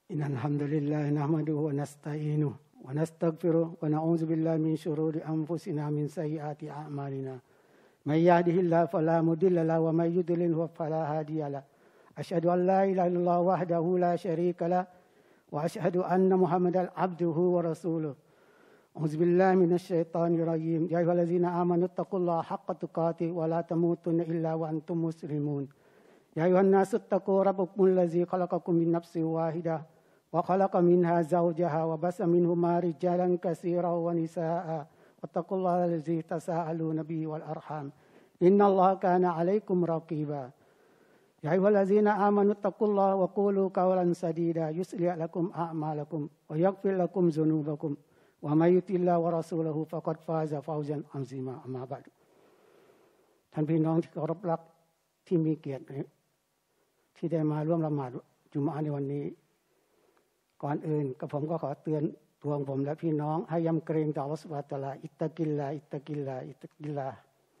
إن الحمد لله نحمده ونستعينه ونستغفره ونعوذ بالله من شرور أنفسنا من سيئات أعمالنا من يهده الله فلا مضل له ومن يضلل فلا هادي له أشهد أن لا إله إلا الله وحده لا شريك له وأشهد أن محمدا عبده ورسوله أعوذ بالله من الشيطان الرجيم يا أيها الذين آمنوا اتقوا الله حق تقاته ولا تموتن إلا وأنتم مسلمون يا أيها الناس اتقوا ربكم الذي خلقكم من نفس واحدة وخلق منها زوجها وبث منهما رجالا كثيرا ونساء واتقوا الله الذي تساءلون به والأرحام إن الله كان عليكم رقيبا يا أيها الذين آمنوا اتقوا الله وقولوا قولا سديدا يصلح لكم أعمالكم ويغفر لكم ذنوبكم ومن يطع الله ورسوله فقد فاز فوزا عظيما أما بعد ท่านพี่น้องที่เคารพรักที่มีเกียรติที่ได้มาร่วมละหมาดจุมอะห์ในวันนี้ก่อนอื่นกับผมก็ขอเตือนตัวผมและพี่น้องให้ยำเกรงต่ออัลเลาะห์ซุบฮานะฮูวะตะอาลาอิตตะกิลลาอิตตะกิลลาอิตตะกิลลา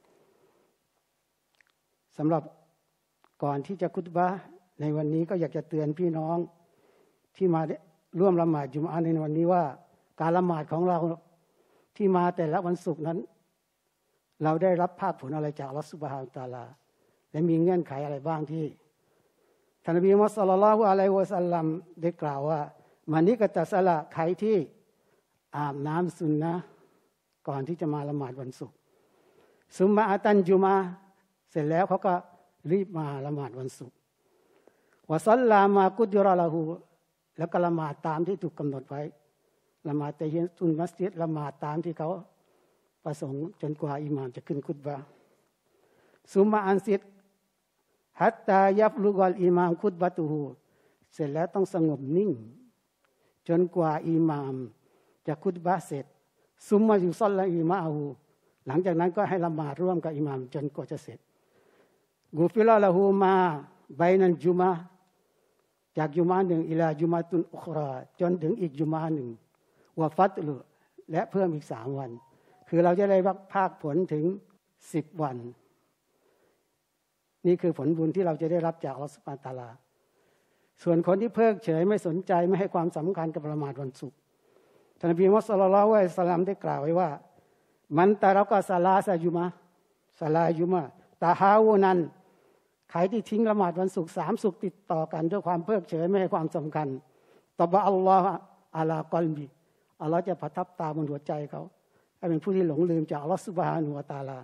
สำหรับก่อนที่จะคุตบะห์ในวันนี้ก็อยากจะเตือนพี่น้องที่มาร่วมละหมาดจุมอะห์ในวันนี้ว่าการละหมาดของเราที่มาแต่ละวันศุกร์นั้นเราได้รับภาคผลอะไรจากอัลเลาะห์ซุบฮานะฮูวะตะอาลาและมีเงื่อนไขอะไรบ้างที่ท่านนบีมุฮัมมัดศ็อลลัลลอฮุอะลัยฮิวะซัลลัมได้กล่าวว่ามันนี้ก็จะสละใครที่อาบน้ำสุนนะก่อนที่จะมาละหมาดวันศุกร์ซุมมะอะตันจุมะเสร็จแล้วเขาก็รีบมาละหมาดวันศุกร์วะศ็อลลามากุดรอละฮูแล้วก็ละหมาดตามที่ถูกกำหนดไว้ละหมาดตะฮียะตุลมัสยิดละหมาดตามที่เขาประสงค์จนกว่าอิหม่ามจะขึ้นคุตบะห์ซุมมะอันซิดฮัตตายับลุกัลอิหม่ามคุตบะตุฮูเสร็จแล้วต้องสงบนิ่งจนกว่าอิหม่ามจะคุตบะห์เสร็จซุมมะยุศ็อลลีมะอะฮูหลังจากนั้นก็ให้ละหมาดร่วมกับอิหม่ามจนกว่าจะเสร็จกุฟิรอละฮูมาบัยนัลจุมะห์จากจุมะห์หนึ่งอิลาจุมะตุนอุคราจนถึงอีกจุมะห์หนึ่งวะฟัตลุและเพิ่มอีก3วันคือเราจะได้รับภาคผลถึง10วันนี่คือผลบุญที่เราจะได้รับจากอัลเลาะห์ซุบฮานะฮูวะตะอาลาส่วนคนที่เพิกเฉยไม่สนใจไม่ให้ความสำคัญกับละหมาดวันศุกร์ท่านนบีมุฮัมมัดศ็อลลัลลอฮุอะลัยฮิวะซัลลัมได้กล่าวไว้ว่ามันตะเราะกะศะลาซะจุมะห์ศะลาจุมะห์ตะฮาวุนันใครที่ทิ้งละหมาดวันศุกร์3ศุกร์ติดต่อกันด้วยความเพิกเฉยไม่ให้ความสำคัญตะบะอัลลอฮุอะลากอลบิอัลเลาะห์จะประทับตาบนหัวใจเขาให้เป็นผู้ที่หลงลืมจากอัลเลาะห์ซุบฮานะฮูวะตะอาลา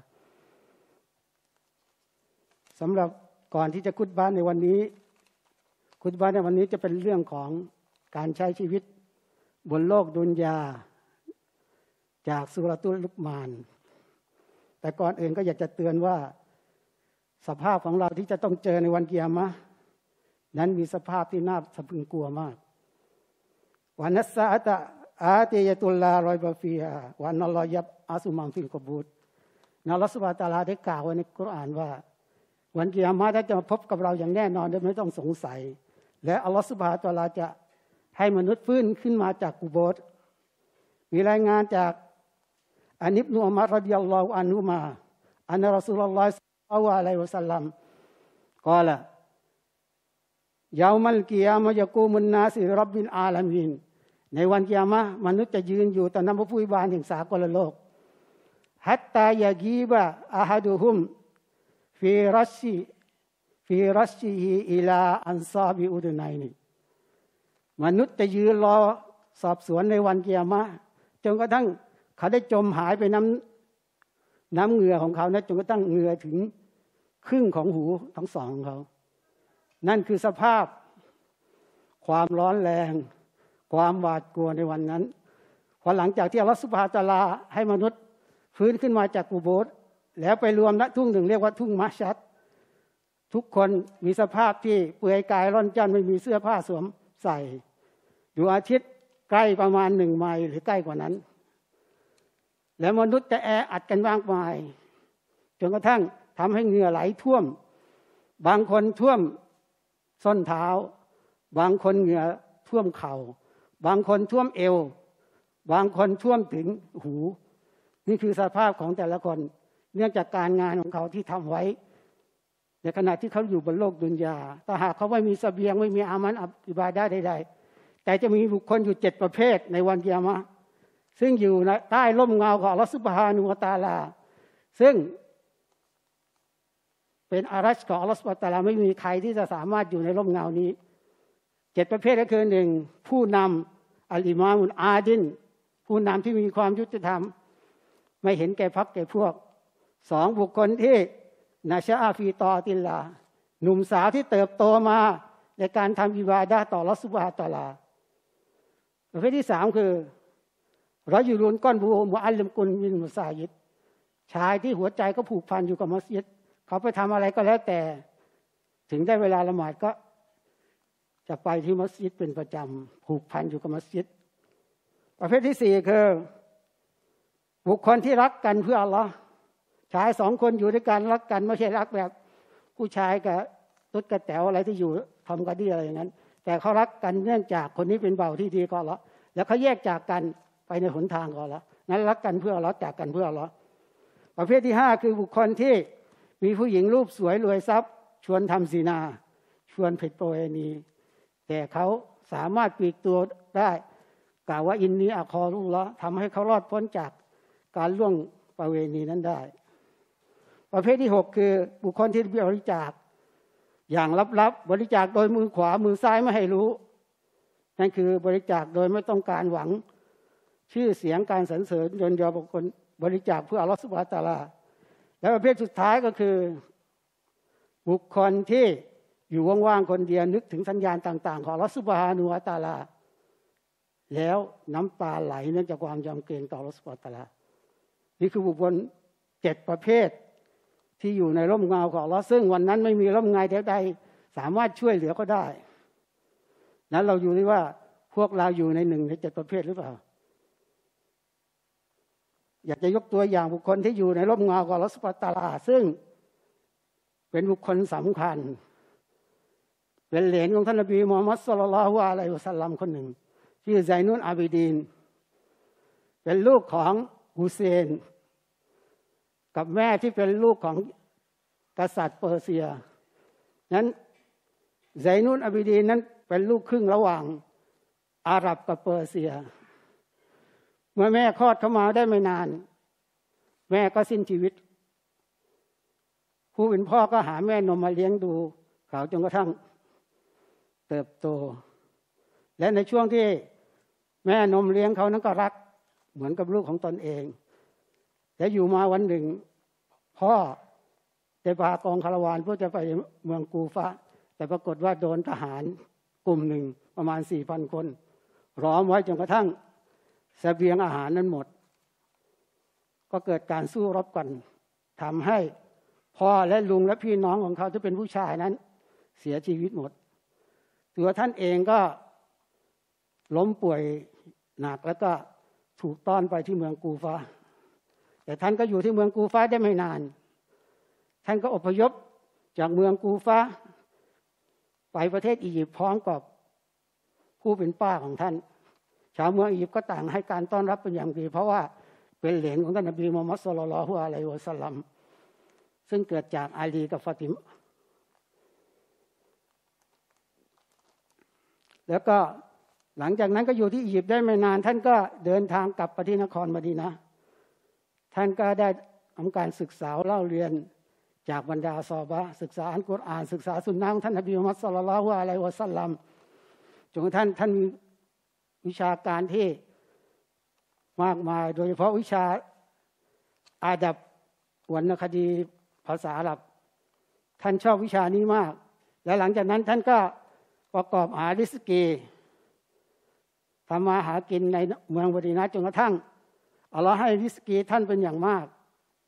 สำหรับก่อนที่จะคุตบะห์ในวันนี้คุตบะห์ในวันนี้จะเป็นเรื่องของการใช้ชีวิตบนโลกดุนยาจากซูเราะตุลลุกมานแต่ก่อนอื่นก็อยากจะเตือนว่าสภาพของเราที่จะต้องเจอในวันกิยามะห์นั้นมีสภาพที่น่าสะพรึงกลัวมากวะนัสซะอะตะอาติยะตุลลารอยบะฟีฮาวะนัลลอฮยับอาซุมันฟิลกบูรอัลเลาะห์ซุบฮานะฮูวะตะอาลาได้กล่าวไว้ในกุรอานว่าวันกิยามะห์ถ้าจะมาพบกับเราอย่างแน่นอนโดยไม่ต้องสงสัยและอัลเลาะห์ซุบฮานะฮูวะตะอาลาจะให้มนุษย์ฟื้นขึ้นมาจากกุโบร์มีรายงานจากอันอิบนุอุมัรรอฎิยัลลอฮุอันฮุมาอันรอซูลุลลอฮศ็อลลัลลอฮุอะลัยฮิวะซัลลัมกล่าวยามัลกิยามะฮ์ยะกูมุนนาสลิร็อบบิลอาลามีนในวันกิยามะห์มนุษย์จะยืนอยู่ต่อหน้าพระผู้อภิบาลแห่งสากลโลกฮัตตายะกีบะอะฮัดุฮุมฟีรัชชีฮิอิลาอันซาบิอุดนัยนีมนุษย์จะยืนรอสอบสวนในวันกิยามะห์จนกระทั่งเขาได้จมหายไปน้ำเหงื่อของเขานะจนกระทั่งเหงื่อถึงครึ่งของหูทั้งสองของเขานั่นคือสภาพความร้อนแรงความหวาดกลัวในวันนั้นพอหลังจากที่อัลเลาะห์ซุบฮานะฮูวะตะอาลาให้มนุษย์ฟื้นขึ้นมาจากกุโบร์แล้วไปรวมณทุ่งหนึ่งเรียกว่าทุ่งมะชัดทุกคนมีสภาพที่เปลือยกายร่อนจ้อนไม่มีเสื้อผ้าสวมใส่ดวงอาทิตย์ใกล้ประมาณ1 ไมล์หรือใกล้กว่านั้นแล้วมนุษย์จะแออัดกันมากมายจนกระทั่งทำให้เหงื่อไหลท่วมบางคนท่วมส้นเท้าบางคนเหงื่อท่วมเข่าบางคนท่วมเอวบางคนท่วมถึงหูนี่คือสภาพของแต่ละคนเนื่องจากการงานของเขาที่ทำไว้ในขณะที่เขาอยู่บนโลกดุนยาถ้าหากเขาไม่มีเสบียงไม่มีอามันอิบาดะห์ใดๆแต่จะมีบุคคลอยู่7ประเภทในวันกิยามะห์ซึ่งอยู่ใต้ร่มเงาของอัลเลาะห์ซุบฮานะฮูวะตะอาลาซึ่งเป็นอารัชของอัลเลาะห์ซุบฮานะฮูวะตะอาลาไม่มีใครที่จะสามารถอยู่ในร่มเงานี้7ประเภทก็คือ1ผู้นำอัลอิมามุลอาดิลผู้นำที่มีความยุติธรรมไม่เห็นแก่พรรคแก่พวก2บุคคลที่นาชะอาฟีตอติลลาหนุ่มสาวที่เติบโตมาในการทำอิบาดะห์ต่ออัลเลาะห์ซุบฮานะฮูวะตะอาลาประเภทที่3คือรอยูรุนก้อนบูมุอัลลิมกุนมินมุซายิดชายที่หัวใจก็ผูกพันอยู่กับมัสยิดเขาไปทำอะไรก็แล้วแต่ถึงได้เวลาละหมาดก็จะไปที่มัสยิดเป็นประจำผูกพันอยู่กับมัสยิดประเภทที่4คือบุคคลที่รักกันเพื่ออัลลอฮ์ชาย2คนอยู่ด้วยกันรักกันไม่ใช่รักแบบผู้ชายกับตุ๊ดกระแต๋วอะไรที่อยู่ทำกันดีอะไรอย่างนั้นแต่เขารักกันเนื่องจากคนนี้เป็นเบาที่ดีก็อัลลอฮ์แล้วเขาแยกจากกันไปในหนทางก็อัลลอฮ์นั้นรักกันเพื่ออัลลอฮ์จากกันเพื่ออัลลอฮ์ประเภทที่5คือบุคคลที่มีผู้หญิงรูปสวยรวยทรัพย์ชวนทำซินาชวนผิดประเวณีแต่เขาสามารถปลีกตัวได้กล่าวว่าอินนีอะคอรุลลอฮ์ทำให้เขารอดพ้นจากการล่วงประเวณีนั้นได้ประเภทที่6คือบุคคลที่บริจาคอย่างลับๆบริจาคโดยมือขวามือซ้ายไม่ให้รู้นั่นคือบริจาคโดยไม่ต้องการหวังชื่อเสียงการสรรเสริญยนยอบุคคลบริจาคเพื่ออัลเลาะห์ซุบฮานะฮูวะตะอาลาและประเภทสุดท้ายก็คือบุคคลที่อยู่ว่างๆคนเดียวนึกถึงสัญญาณต่างๆของอัลเลาะห์ซุบฮานะฮูวะตะอาลาแล้วน้ำตาไหลเนื่องจากความยำเกรงต่ออัลเลาะห์ซุบฮานะฮูวะตะอาลานี่คือบุคคล7ประเภทที่อยู่ในร่มเงาของอัลเลาะห์ซึ่งวันนั้นไม่มีร่มเงาใดๆสามารถช่วยเหลือก็ได้นั้นเราอยู่ที่ว่าพวกเราอยู่ใน1ใน7ประเภทหรือเปล่าอยากจะยกตัวอย่างบุคคลที่อยู่ในร่มเงาของอัลเลาะห์ซุบฮานะฮูวะตะอาลาซึ่งเป็นบุคคลสำคัญเป็นเหลนของท่านนบีมูฮัมมัดศ็อลลัลลอฮุอะลัยฮิวะซัลลัมคนหนึ่งชื่อไซนุนอาบิดีนเป็นลูกของฮุเซนกับแม่ที่เป็นลูกของกษัตริย์เปอร์เซียนั้นไซนุนอาบิดีนนั้นเป็นลูกครึ่งระหว่างอาหรับกับเปอร์เซียเมื่อแม่คลอดเข้ามาได้ไม่นานแม่ก็สิ้นชีวิตผู้เป็นพ่อก็หาแม่นมมาเลี้ยงดูเขาจนกระทั่งเติบโตและในช่วงที่แม่นมเลี้ยงเขานั้นก็รักเหมือนกับลูกของตนเองและอยู่มาวันหนึ่งพ่อได้พากองคาราวานเพื่อจะไปเมืองกูฟะแต่ปรากฏว่าโดนทหารกลุ่มหนึ่งประมาณ 4,000 คนล้อมไว้จนกระทั่งเสบียงอาหารนั้นหมดก็เกิดการสู้รบกันทำให้พ่อและลุงและพี่น้องของเขาที่เป็นผู้ชายนั้นเสียชีวิตหมดตัวท่านเองก็ล้มป่วยหนักแล้วก็ถูกต้อนไปที่เมืองกูฟาแต่ท่านก็อยู่ที่เมืองกูฟาได้ไม่นานท่านก็อพยพจากเมืองกูฟาไปประเทศอียิปต์พร้อมกับผู้เป็นป้าของท่านชาวเมืองอียิปต์ก็ต่างให้การต้อนรับเป็นอย่างดีเพราะว่าเป็นเหลนของท่านนบีมูฮัมมัดศ็อลลัลลอฮุอะลัยฮิวะซัลลัมซึ่งเกิดจากอาลีกับฟาติมะแล้วก็หลังจากนั้นก็อยู่ที่อียิปต์ได้ไม่นานท่านก็เดินทางกลับไปที่นครมะดีนะห์ท่านก็ได้ทำการศึกษาเล่าเรียนจากบรรดาซอฮาบะห์ศึกษาอัลกุรอานศึกษาสุนนะของท่านนบีมุฮัมมัดศ็อลลัลลอฮุอะลัยฮิวะซัลลัมจนกระทั่งท่านมีวิชาการที่มากมายโดยเฉพาะวิชาอาดับวรรณคดีภาษาอาหรับท่านชอบวิชานี้มากและหลังจากนั้นท่านก็ประกอบหาริสกีทำมาหากินในเมืองมะดีนะห์จนกระทั่งอัลเลาะห์ให้ริสกีท่านเป็นอย่างมาก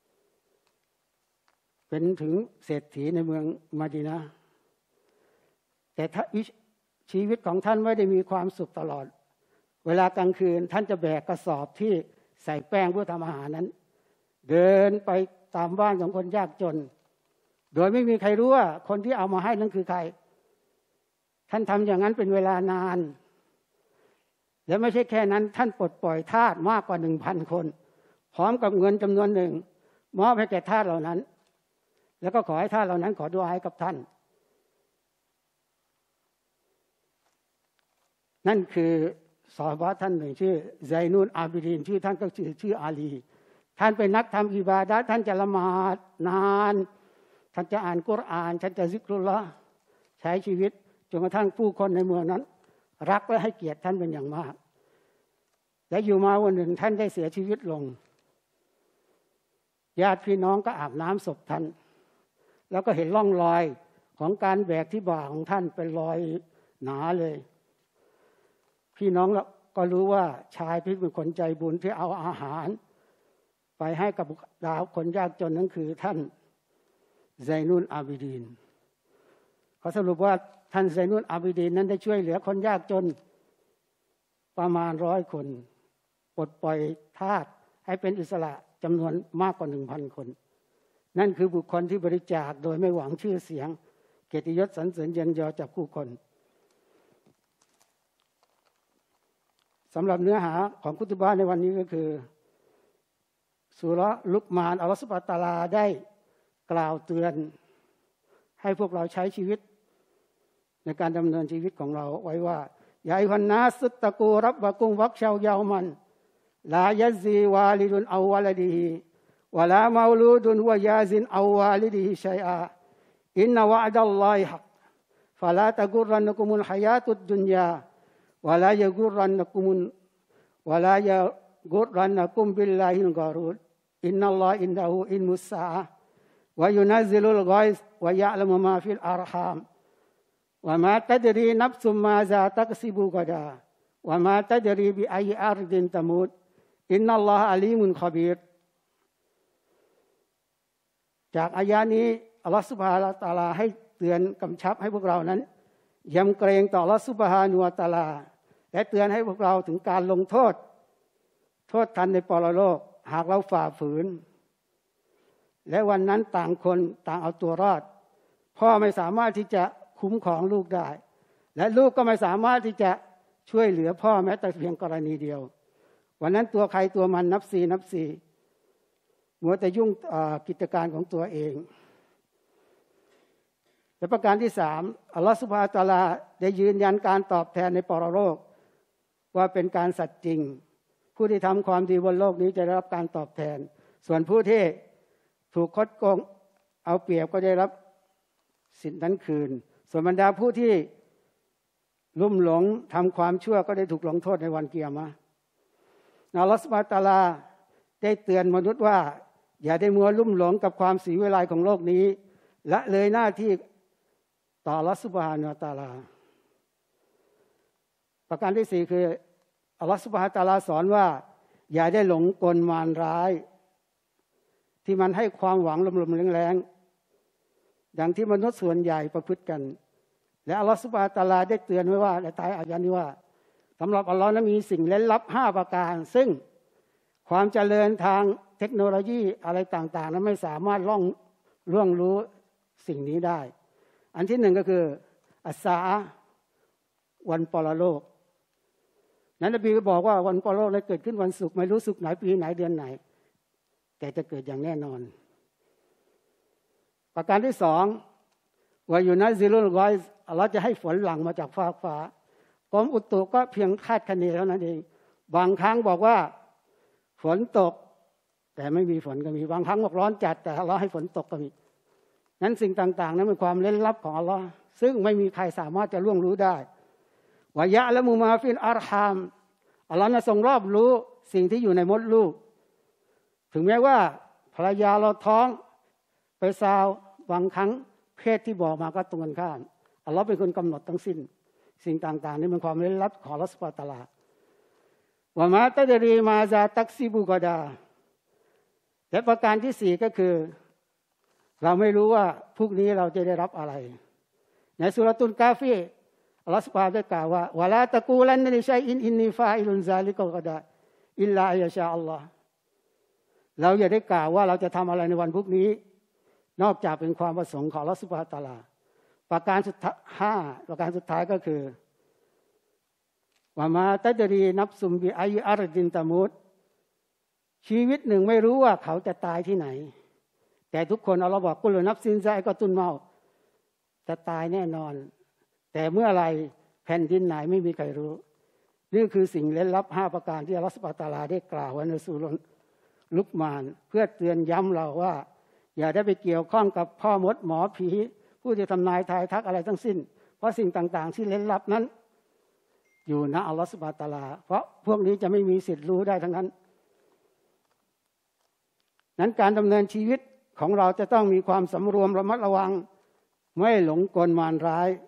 เป็นถึงเศรษฐีในเมืองมะดีนะห์แต่ชีวิตของท่านไม่ได้มีความสุขตลอดเวลากลางคืนท่านจะแบกกระสอบที่ใส่แป้งเพื่อทำอาหารนั้นเดินไปตามบ้านของคนยากจนโดยไม่มีใครรู้ว่าคนที่เอามาให้นั้นคือใครท่านทำอย่างนั้นเป็นเวลานานและไม่ใช่แค่นั้นท่านปลดปล่อยทาสมากกว่า 1,000 คนพร้อมกับเงินจำนวนหนึ่งมอบให้แก่ทาสเหล่านั้นแล้วก็ขอให้ทาสเหล่านั้นขอดุอาให้กับท่านนั่นคือซอฮาบะห์ท่านหนึ่งชื่อไซนุลอาบิดีนชื่อท่านก็ชื่ออาลีท่านเป็นนักทำอิบาดะห์ท่านจะละหมาดนานท่านจะอ่านกุรอานท่านจะซิกรุลลอฮ์ใช้ชีวิตจนกระทั่งผู้คนในเมืองนั้นรักและให้เกียรติท่านเป็นอย่างมากและอยู่มาวันหนึ่งท่านได้เสียชีวิตลงญาติพี่น้องก็อาบน้ำศพท่านแล้วก็เห็นร่องรอยของการแบกที่บ่าของท่านเป็นรอยหนาเลยพี่น้องก็รู้ว่าชายที่เป็นคนใจบุญที่เอาอาหารไปให้กับดาวคนยากจนนั้นคือท่านไซนุลอาบิดีนเขาสรุปว่าท่านไซนุลอาบิดีนนั้นได้ช่วยเหลือคนยากจนประมาณ100 คนปลดปล่อยทาสให้เป็นอิสระจำนวนมากกว่า 1,000 คนนั่นคือบุคคลที่บริจาคโดยไม่หวังชื่อเสียงเกียรติยศสรรเสริญเยินยอจากผู้คนสำหรับเนื้อหาของคุตบะห์ในวันนี้ก็คือซูเราะห์ลุกมานอัลเลาะห์ซุบฮานะฮูวะตะอาลาได้กล่าวเตือนให้พวกเราใช้ชีวิตในการดำเนินชีวิตของเราไว้ว่ายาอัยยุฮันนาสตะกูรับบะกุมวักชาวยาวมันลายัซีวาลิดุนเอาวะลดิฮิวะลามาอูลูดุนวะยาซินเอาวาลิดิฮิชัยอาอินนะวะอ์ดัลลอฮิฮักฟะลาตะกุรรันกุมุลฮะยาตุดดุนยาวะลายะกุรรันกุมุลวะลายะกุรรันกุมบิลลาฮิลกอรูรอินนัลลอฮอินดะฮูอิลมุสซาอะฮ์วะยุนัซซิลุลฆอยซวะยะอ์ละมุมาฟิลอัรฮามวะมาตัดรีนัฟซุมมาซาตักซิบุกะดาวะมาตัดรีบิอัยอัรดินตะมูตอินนัลลอฮอะลีมุนคอบีรจากอายะนี้อัลเลาะห์ซุบฮานะฮูวะตะอาลาให้เตือนกำชับให้พวกเรานั้นยำเกรงต่ออัลเลาะห์ซุบฮานะฮูวะตะอาลาและเตือนให้พวกเราถึงการลงโทษทันในปรโลกหากเราฝ่าฝืนและวันนั้นต่างคนต่างเอาตัวรอดพ่อไม่สามารถที่จะคุ้มครองลูกได้และลูกก็ไม่สามารถที่จะช่วยเหลือพ่อแม้แต่เพียงกรณีเดียววันนั้นตัวใครตัวมันนับซีมัวแต่ยุ่งกิจการของตัวเองและประการที่3อัลเลาะห์ซุบฮานะฮูวะตะอาลาได้ยืนยันการตอบแทนในปรโลกว่าเป็นการสัตย์จริงผู้ที่ทำความดีบนโลกนี้จะได้รับการตอบแทนส่วนผู้ที่ถูกคดโกงเอาเปรียบก็ได้รับสิทธินั้นคืนส่วนบรรดาผู้ที่ลุ่มหลงทำความชั่วก็ได้ถูกลงโทษในวันกิยามะห์อัลเลาะห์ซุบฮานะฮูวะตะอาลาได้เตือนมนุษย์ว่าอย่าได้มัวลุ่มหลงกับความสีวิไลของโลกนี้ละเลยหน้าที่ต่ออัลเลาะห์ซุบฮานะฮูวะตะอาลาประการที่4คืออัลเลาะห์ซุบฮานะฮูวะตะอาลาสอนว่าอย่าได้หลงกลมารร้ายที่มันให้ความหวังลมๆแรงๆดังที่มนุษย์ส่วนใหญ่ประพฤติกันและอัลเลาะห์ซุบฮานะฮูวะตะอาลาได้เตือนไว้ว่าในท้ายอายะห์นี้ว่าสำหรับอัลเลาะห์นั้นมีสิ่งลึกลับ5ประการซึ่งความเจริญทางเทคโนโลยีอะไรต่างๆนั้นไม่สามารถล่วงรู้สิ่งนี้ได้อันที่1ก็คืออัสซาอะห์วันปรโลกนั้นนบีก็บอกว่าวันปรโลกจะเกิดขึ้นวันศุกร์ไม่รู้ศุกร์ไหนปีไหนเดือนไหนแต่จะเกิดอย่างแน่นอนประการที่2ว่าอยู่นัซซิลุลฆอยซอัลเลาะห์จะให้ฝนหลั่งมาจากฟากฟ้ากรมอุตุก็เพียงคาดคะเนเท่านั้นเองบางครั้งบอกว่าฝนตกแต่ไม่มีฝนก็มีบางครั้งบอกร้อนจัดแต่อัลเลาะห์ให้ฝนตกก็มีนั้นสิ่งต่างๆนั้นเป็นความลึกลับของอัลเลาะห์ซึ่งไม่มีใครสามารถจะล่วงรู้ได้วะยะละมุมาฟิลอัรฮามอัลเลาะห์ทรงรอบรู้สิ่งที่อยู่ในมดลูกถึงแม้ว่าภรรยาเราท้องไปซาวบางครั้งเพศที่บอกมาก็ตรงกันข้ามอัลเลาะห์เป็นคนกำหนดทั้งสิ้นสิ่งต่างๆนี้เป็นความลึกลับของอัลเลาะห์ซุบฮานะฮูวะตะอาลาวะมาตัดรีมาซาตักซิบุกอดาและประการที่4ก็คือเราไม่รู้ว่าพรุ่งนี้เราจะได้รับอะไรในซูเราะตุลกาฟีอัลเลาะห์ซุบฮานะฮูวะได้กล่าวว่าวะลาตะกูลันลิชัยอินนีฟาอิลุนซาลิกะกอดาอิลลาอัยชาอัลลอฮ์เราอย่าได้กล่าวว่าเราจะทำอะไรในวันพรุ่งนี้นอกจากเป็นความประสงค์ของอัลเลาะห์ซุบฮานะฮูวะตะอาลาประการสุดท้ายก็คือวะมาตัดรีนับซุมบิอัยอัรดินตะมูตชีวิตหนึ่งไม่รู้ว่าเขาจะตายที่ไหนแต่ทุกคนอัลเลาะห์บอกกุลนัฟซินซาอิกะตุนเมาจะตายแน่นอนแต่เมื่อไรแผ่นดินไหนไม่มีใครรู้นี่คือสิ่งเร้นลับ5ประการที่อัลเลาะห์ซุบฮานะฮูวะตะอาลาได้กล่าวไว้ในซูเราะห์ลุกมานเพื่อเตือนย้ำเราว่าอย่าได้ไปเกี่ยวข้องกับพ่อมดหมอผีผู้ที่ทำนายทายทักอะไรทั้งสิ้นเพราะสิ่งต่างๆที่เร้นลับนั้นอยู่ณอัลเลาะห์ซุบฮานะฮูวะตะอาลาเพราะพวกนี้จะไม่มีสิทธิ์รู้ได้ทั้งนั้นนั้นการดำเนินชีวิตของเราจะต้องมีความสำรวมระมัดระวังไม่หลงกลมารร้าย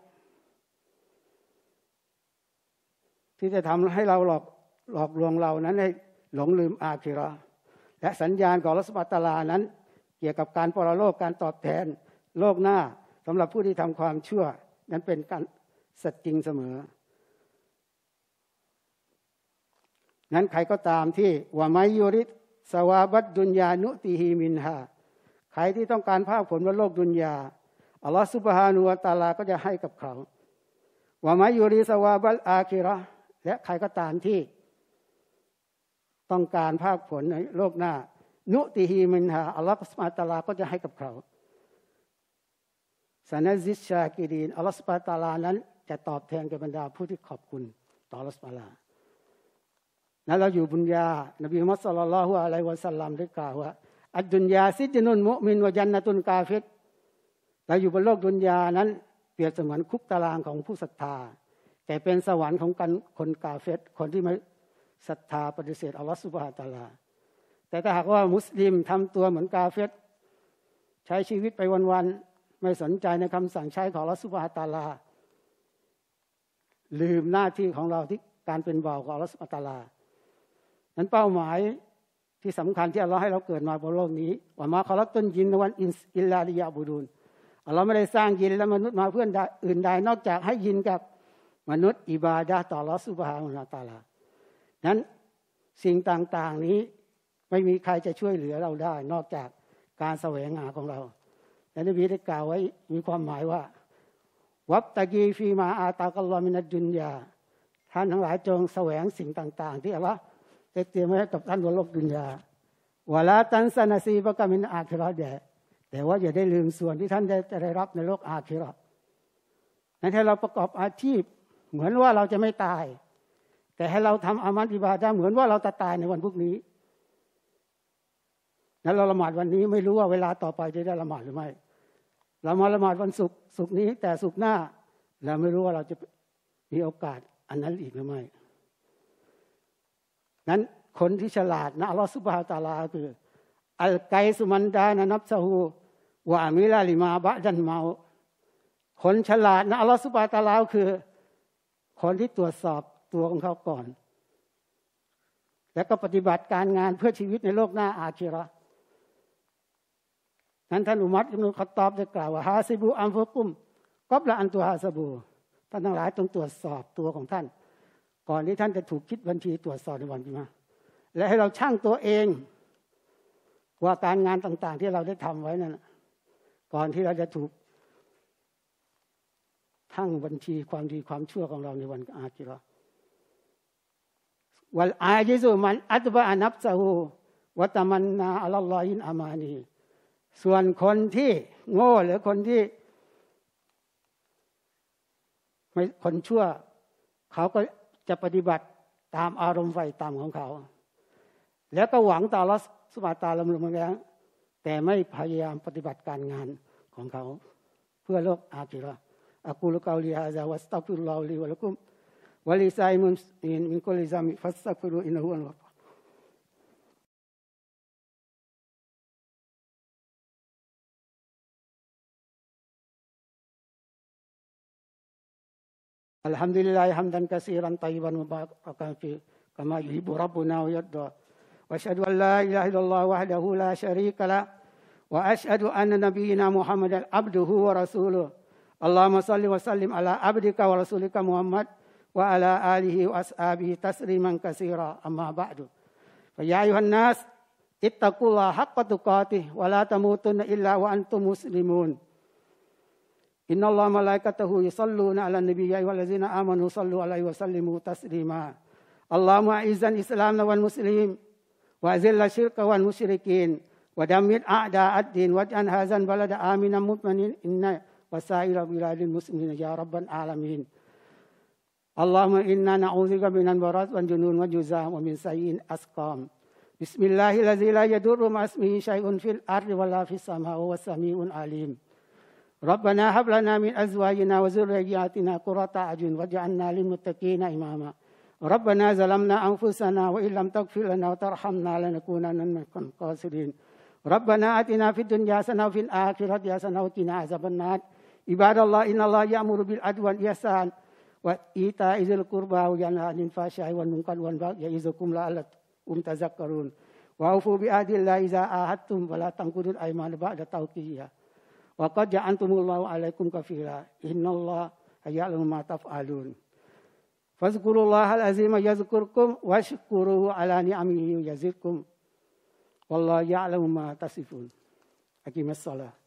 ที่จะทำให้เราหลอกลวงเรานั้นให้หลงลืมอาคิเราะห์และสัญญาณของอัลเลาะห์ซุบฮานะฮูวะตะอาลานั้นเกี่ยวกับการปรโลกการตอบแทนโลกหน้าสำหรับผู้ที่ทำความชั่วนั้นเป็นการสัจจริงเสมอนั้นใครก็ตามที่ว่าไมยุริดสวาบัดดุนยานุติฮิมินฮาใครที่ต้องการภาคผลบนโลกดุนยาอัลลอฮฺซุบฮานะฮูวะตะอาลาก็จะให้กับเขาว่าไมยุริสวาบัลอาคิเราะห์และใครก็ตามที่ต้องการภาคผลในโลกหน้านุติฮิมินฮาอัลลอฮฺซุบฮานะฮูวะตะอาลาก็จะให้กับเขาซานะซิชชากิรีนอัลลอฮฺซุบฮานะฮูวะตะอาลานั้นจะตอบแทนแก่บรรดาผู้ที่ขอบคุณต่ออัลลอฮฺซุบฮานะฮูวะตะอาลานั้นเราอยู่บุญญานบีมุฮัมมัดศ็อลลัลลอฮุอะลัยฮิวะซัลลัมได้กล่าวว่าอัดดุนยาซิจนุนมุมินวะญันนะตุนกาฟิรเราอยู่บนโลกดุนยานั้นเปรียบเสมือนคุกตารางของผู้ศรัทธาแต่เป็นสวรรค์ของคนกาเฟรคนที่ไม่ศรัทธาปฏิเสธอัลลอฮฺซุบฮานะฮูวะตะอาลาแต่ถ้าหากว่ามุสลิมทำตัวเหมือนกาเฟรใช้ชีวิตไปวันๆไม่สนใจในคำสั่งใช้ของอัลลอฮฺซุบฮานะฮูวะตะอาลาลืมหน้าที่ของเราที่การเป็นบ่าวของอัลลอฮฺซุบฮานะฮูวะตะอาลานั้นเป้าหมายที่สำคัญที่อัลลอฮ์ให้เราเกิดมาบนโลกนี้ว่ามาคอลักตุนยินวันอิลลาลิยะบูดูนอัลลอฮ์ไม่ได้สร้างยินและมนุษย์มาเพื่ออื่นใดนอกจากให้ยินกับมนุษย์อิบาดะห์ต่ออัลลอฮ์ซุบฮานะฮูวะตะอาลานั้นสิ่งต่างๆนี้ไม่มีใครจะช่วยเหลือเราได้นอกจากการแสวงหาของเราและนบีได้กล่าวไว้มีความหมายว่าวับตะกีฟีมาอาตากัลลอฮ์มินัดดุนยาท่านทั้งหลายจงแสวงสิ่งต่างๆที่อัลลอฮ์ได้เตรียมไว้ให้กับท่านบนโลกดุนยาวะลาตันซะนะซีบะกะมินอาคิเราะห์แต่ว่าอย่าได้ลืมส่วนที่ท่านจะได้รับในโลกอาคิเราะห์นั้นให้เราประกอบอาชีพเหมือนว่าเราจะไม่ตายแต่ให้เราทำอามัลอิบาดะห์เหมือนว่าเราจะตายในวันพรุ่งนี้นั้นเราละหมาดวันนี้ไม่รู้ว่าเวลาต่อไปจะได้ละหมาดหรือไม่เรามาละหมาดวันศุกร์นี้แต่ศุกร์หน้าเราไม่รู้ว่าเราจะมีโอกาสอันนั้นอีกหรือไม่นั้นคนที่ฉลาดนะอัลลอฮฺซุบฮานะฮูวะตะอาลาคืออัลไกซุมันดานะนับซะฮูวะอามิลาลิมาบะดันเมาคนฉลาดนะอัลลอฮฺซุบฮานะฮูวะตะอาลาคือคนที่ตรวจสอบตัวของเขาก่อนแล้วก็ปฏิบัติการงานเพื่อชีวิตในโลกหน้าอาคิเราะห์นั้นท่านอุมัรอิบนุลค็อฏฏอบได้กล่าวว่าฮาซิบูอันฟุกุมกับละอันตุฮาซาบูท่านทั้งหลายต้องตรวจสอบตัวของท่านก่อนที่ท่านจะถูกคิดบัญชีตรวจสอบในวันกิยามะห์และให้เราชั่งตัวเองว่าการงานต่างๆที่เราได้ทำไว้นั้นก่อนที่เราจะถูกชั่งบัญชีความดีความชั่วของเราในวันอาคิเราะห์วัลอาญิซุมันอัตบะอะนัฟซะฮูวะตะมันนาอะลัลลอฮิอามานีส่วนคนที่โง่หรือคนที่ไม่คนชั่วเขาก็จะปฏิบัติตามอารมณ์ไฟต่ำของเขาแล้วก็หวังต่ออัลเลาะห์ซุบฮานะฮูวะตะอาลาแล้วแต่ไม่พยายามปฏิบัติการงานของเขาเพื่อโลกอาคิเราะห์อะกูลุกอลีฮาซาวัสตัฆฟิรุลลอฮุลีวะละกุมวะลิซาอิลมุสลิมีนมินกุลิซัมฟัสตัฆฟิรูอินนะฮูวัล Alhamdulillah hamdan katsiran tayyiban mubarakan fi kama yuhibbu rabbuna wa yarda. Wa asyhadu an la ilaha illallah wahdahu la syarika lah wa asyhadu anna nabiyyana Muhammadan abduhu wa rasuluh. Allahumma shalli wa sallim ala abdika wa rasulika Muhammad wa ala alihi wa ashabihi tasliman katsira amma ba'du. Fa ya ayuhan nas ittaqullaha haqqa tuqatih wa la tamutunna illa wa antum muslimun. Innallaha malaikatahu yusalluna 'alan nabiyyi ya ayyuhallazina amanu sallu 'alaihi wa sallimu taslima. Allahumma izzil islam wal muslimin wa azil syirka wal musyrikin wa dammir a'da'ad din waj'al hadzal balada aminan mutma'innan wa sa'ira biladil muslimin ya rabbal alamin. اللهم إنا نعوذ بك من البرص والجنون والجذام ومن سيء الأسقام بسم الله الذي لا يضر مع اسمه شيء في الأرض ولا في السماء وهو السميع العليم ربنا هب لنا من أزواجنا وذرياتنا قرة أعين واجعلنا للمتقين إماما ربنا ظلمنا أنفسنا وإن لم تغفر لنا وترحمنا لنكونن من الخاسرين ربنا آتنا في الدنيا حسنة وفي الآخرة حسنة وقنا عذاب النار عباد الله إن الله يأمر بالعدل والإحسان وإيتاء ذي القربى وينهى عن الفحشاء والمنكر والبغي يعظكم لعلكم تذكرون وأوفوا بعهد الله إذا عاهدتم ولا تنقضوا الأيمان بعد توكيدها وقد جعلتم الله عليكم كفيلا إن الله يعلم ما تفعلون فاذكروا الله العظيم يذكركم واشكروه على نعمه يزدكم والله يعلم ما تصفون أقيموا الصلاة